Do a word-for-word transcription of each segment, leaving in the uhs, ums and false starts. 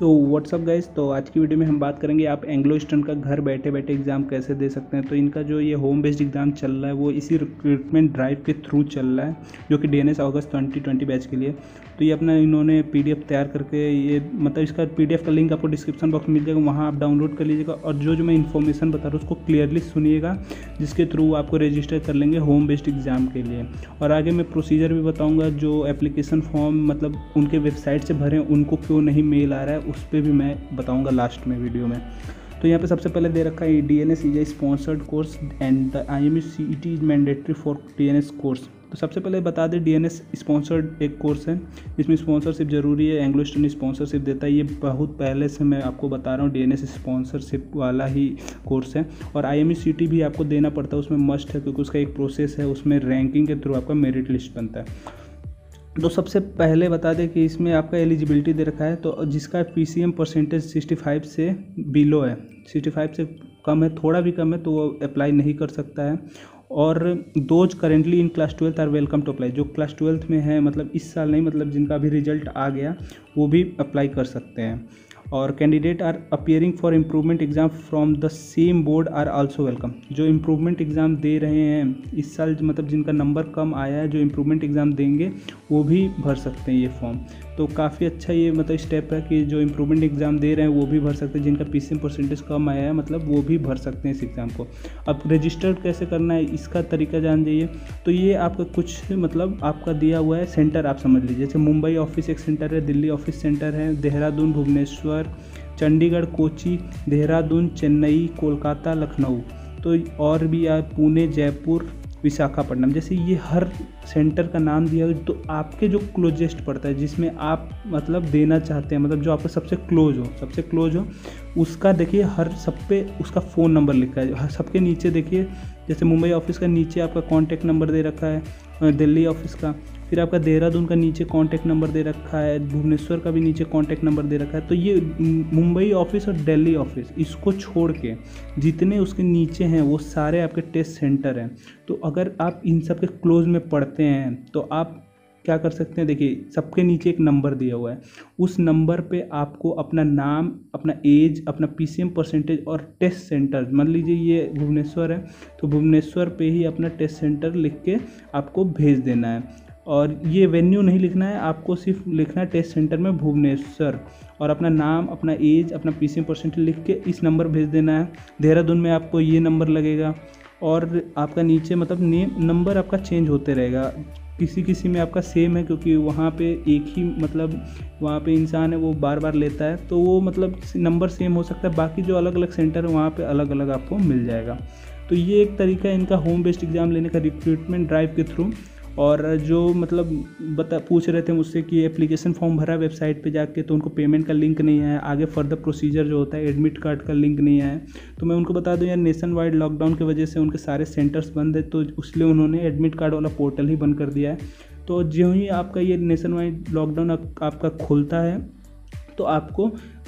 So what's up guys, तो आज की वीडियो में हम बात करेंगे आप एंग्लो ईस्टर्न का घर बैठे बैठे एग्ज़ाम कैसे दे सकते हैं। तो इनका जो ये होम बेस्ड एग्ज़ाम चल रहा है वो इसी रिक्रूटमेंट ड्राइव के थ्रू चल रहा है, जो कि डीएनएस अगस्त ट्वेंटी ट्वेंटी बैच के लिए। तो ये अपना इन्होंने पीडीएफ तैयार करके ये मतलब इसका पीडीएफ का लिंक आपको डिस्क्रिप्शन बॉक्स में मिल जाएगा, वहाँ आप डाउनलोड कर लीजिएगा और जो जो मैं इन्फॉर्मेशन बता रहा हूँ उसको क्लियरली सुनिएगा, जिसके थ्रू आपको रजिस्टर कर लेंगे होम बेस्ड एग्ज़ाम के लिए। और आगे मैं प्रोसीजर भी बताऊँगा, जो एप्लीकेशन फॉर्म मतलब उनके वेबसाइट से भरें उनको क्यों नहीं मेल आ रहा है उस पर भी मैं बताऊंगा लास्ट में वीडियो में। तो यहाँ पे सबसे पहले दे रखा है DNS is a sponsored course and the IMU CET is mandatory for DNS course. तो सबसे पहले बता दें डीएनएस स्पॉन्सर्ड एक कोर्स है, इसमें स्पॉन्सरशिप जरूरी है। एंग्लो ईस्टर्न स्पॉन्सरशिप देता है, ये बहुत पहले से मैं आपको बता रहा हूँ डीएनएस स्पॉन्सरशिप वाला ही कोर्स है। और आईएमयू सीईटी भी आपको देना पड़ता है, उसमें मस्ट है क्योंकि उसका एक प्रोसेस है, उसमें रैंकिंग के थ्रू आपका मेरिट लिस्ट बनता है। तो सबसे पहले बता दें कि इसमें आपका एलिजिबिलिटी दे रखा है, तो जिसका पीसीएम परसेंटेज सिक्सटी फाइव से बिलो है, सिक्सटी फाइव से कम है, थोड़ा भी कम है तो वो अप्लाई नहीं कर सकता है। और those currently in class twelfth are welcome to apply, जो क्लास ट्वेल्थ में है मतलब इस साल नहीं, मतलब जिनका भी रिजल्ट आ गया वो भी अप्लाई कर सकते हैं। और candidate are appearing for improvement exam from the same board are also welcome, जो इम्प्रूवमेंट एग्ज़ाम दे रहे हैं इस साल, मतलब जिनका नंबर कम आया है, जो इम्प्रूवमेंट एग्ज़ाम देंगे वो भी भर सकते हैं ये फॉर्म। तो काफ़ी अच्छा ये मतलब स्टेप है कि जो इम्प्रूवमेंट एग्ज़ाम दे रहे हैं वो भी भर सकते हैं, जिनका पीसीएम परसेंटेज कम आया है मतलब वो भी भर सकते हैं इस एग्ज़ाम को। अब रजिस्टर्ड कैसे करना है इसका तरीका जान जाइए। तो ये आपका कुछ मतलब आपका दिया हुआ है सेंटर, आप समझ लीजिए, जैसे मुंबई ऑफिस एक सेंटर है, दिल्ली ऑफिस सेंटर है, देहरादून, भुवनेश्वर, चंडीगढ़, कोची, देहरादून, चेन्नई, कोलकाता, लखनऊ, तो और भी आप पुणे, जयपुर, विशाखापट्टनम, जैसे ये हर सेंटर का नाम दिया है। तो आपके जो क्लोजेस्ट पड़ता है, जिसमें आप मतलब देना चाहते हैं, मतलब जो आपका सबसे क्लोज हो सबसे क्लोज हो उसका देखिए, हर सब पे उसका फ़ोन नंबर लिखा है। सबके नीचे देखिए, जैसे मुंबई ऑफिस का नीचे आपका कॉन्टैक्ट नंबर दे रखा है, दिल्ली ऑफिस का, फिर आपका देहरादून का नीचे कॉन्टैक्ट नंबर दे रखा है, भुवनेश्वर का भी नीचे कॉन्टैक्ट नंबर दे रखा है। तो ये मुंबई ऑफिस और दिल्ली ऑफिस, इसको छोड़ के जितने उसके नीचे हैं वो सारे आपके टेस्ट सेंटर हैं। तो अगर आप इन सब के क्लोज में पढ़ते हैं तो आप क्या कर सकते हैं, देखिए सबके नीचे एक नंबर दिया हुआ है, उस नंबर पे आपको अपना नाम, अपना एज, अपना पीसीएम परसेंटेज और टेस्ट सेंटर, मान लीजिए ये भुवनेश्वर है तो भुवनेश्वर पे ही अपना टेस्ट सेंटर लिख के आपको भेज देना है। और ये वेन्यू नहीं लिखना है, आपको सिर्फ लिखना है टेस्ट सेंटर में भुवनेश्वर, और अपना नाम, अपना एज, अपना पीसीएम परसेंटेज लिख के इस नंबर भेज देना है। देहरादून में आपको ये नंबर लगेगा और आपका नीचे मतलब नेम नंबर आपका चेंज होते रहेगा, किसी किसी में आपका सेम है क्योंकि वहाँ पे एक ही मतलब वहाँ पे इंसान है वो बार बार लेता है, तो वो मतलब नंबर सेम हो सकता है, बाकी जो अलग अलग सेंटर है वहाँ पे अलग अलग आपको मिल जाएगा। तो ये एक तरीका है इनका होम बेस्ड एग्ज़ाम लेने का रिक्रूटमेंट ड्राइव के थ्रू। और जो मतलब बता पूछ रहे थे मुझसे कि एप्लीकेशन फॉर्म भरा वेबसाइट पे जाके तो उनको पेमेंट का लिंक नहीं आया, आगे फर्दर प्रोसीजर जो होता है एडमिट कार्ड का लिंक नहीं आया, तो मैं उनको बता दूं यार नेशन वाइड लॉकडाउन की वजह से उनके सारे सेंटर्स बंद है, तो इसलिए उन्होंने एडमिट कार्ड वाला पोर्टल ही बंद कर दिया है। तो जो ही आपका ये नेशन वाइड लॉकडाउन आपका खुलता है तो आपको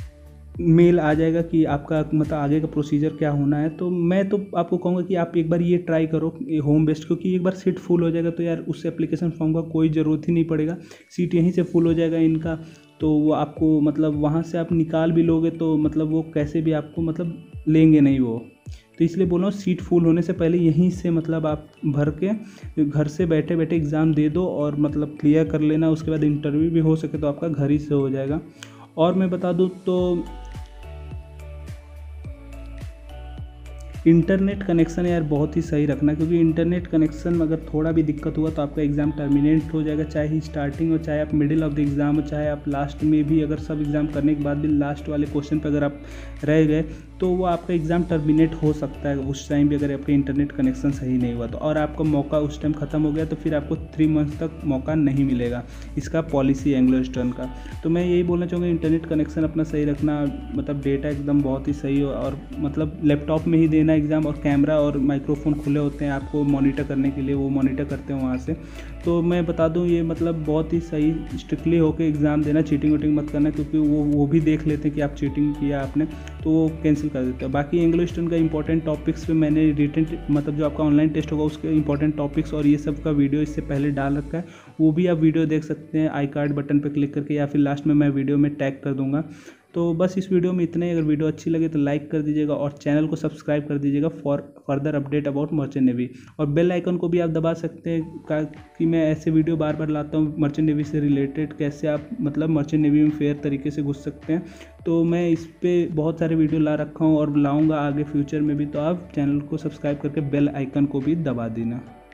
मेल आ जाएगा कि आपका मतलब आगे का प्रोसीजर क्या होना है। तो मैं तो आपको कहूँगा कि आप एक बार ये ट्राई करो होम बेस्ड, क्योंकि एक बार सीट फुल हो जाएगा तो यार उस एप्लीकेशन फॉर्म का कोई ज़रूरत ही नहीं पड़ेगा, सीट यहीं से फुल हो जाएगा इनका। तो वो आपको मतलब वहाँ से आप निकाल भी लोगे तो मतलब वो कैसे भी आपको मतलब लेंगे नहीं वो। तो इसलिए बोल रहा हूँ सीट फुल होने से पहले यहीं से मतलब आप भर के घर से बैठे बैठे एग्ज़ाम दे दो और मतलब क्लियर कर लेना, उसके बाद इंटरव्यू भी हो सके तो आपका घर ही से हो जाएगा। और मैं बता दूँ तो इंटरनेट कनेक्शन यार बहुत ही सही रखना, क्योंकि इंटरनेट कनेक्शन में अगर थोड़ा भी दिक्कत हुआ तो आपका एग्ज़ाम टर्मिनेट हो जाएगा, चाहे स्टार्टिंग हो, चाहे आप मिडिल ऑफ द एग्ज़ाम हो, चाहे आप लास्ट में भी, अगर सब एग्ज़ाम करने के बाद भी लास्ट वाले क्वेश्चन पर अगर आप रह गए तो वो आपका एग्ज़ाम टर्मिनेट हो सकता है उस टाइम भी, अगर आपका इंटरनेट कनेक्शन सही नहीं हुआ तो। और आपका मौका उस टाइम ख़त्म हो गया तो फिर आपको थ्री मंथ्स तक मौका नहीं मिलेगा, इसका पॉलिसी एंग्लो ईस्टर्न का। तो मैं यही बोलना चाहूँगा इंटरनेट कनेक्शन अपना सही रखना, मतलब डेटा एकदम बहुत ही सही हो, और मतलब लैपटॉप में ही देना एग्ज़ाम, और कैमरा और माइक्रोफोन खुले होते हैं आपको मॉनिटर करने के लिए, वो मॉनिटर करते हैं वहाँ से। तो मैं बता दूं ये मतलब बहुत ही सही स्ट्रिक्टली होकर एग्ज़ाम देना, चीटिंग वोटिंग मत करना, क्योंकि वो वो भी देख लेते हैं कि आप चीटिंग किया आपने तो वो कैंसिल कर देते हैं। बाकी एंग्लो ईस्टर्न का इंपॉर्टेंट टॉपिक्स पे मैंने रिटन मतलब जो आपका ऑनलाइन टेस्ट होगा उसके इंपॉर्टेंट टॉपिक्स और ये सब का वीडियो इससे पहले डाल रखा है, वो भी आप वीडियो देख सकते हैं आई कार्ड बटन पर क्लिक करके, या फिर लास्ट में मैं वीडियो में टैग कर दूँगा। तो बस इस वीडियो में इतना ही। अगर वीडियो अच्छी लगे तो लाइक कर दीजिएगा और चैनल को सब्सक्राइब कर दीजिएगा for further update about merchant navy. और बेल आइकन को भी आप दबा सकते हैं कि मैं ऐसे वीडियो बार बार लाता हूँ मर्चेंट नेवी से रिलेटेड, कैसे आप मतलब मर्चेंट नेवी में फेयर तरीके से घुस सकते हैं। तो मैं इस पर बहुत सारे वीडियो ला रखा हूँ और लाऊंगा आगे फ्यूचर में भी, तो आप चैनल को सब्सक्राइब करके बेल आइकन को भी दबा देना।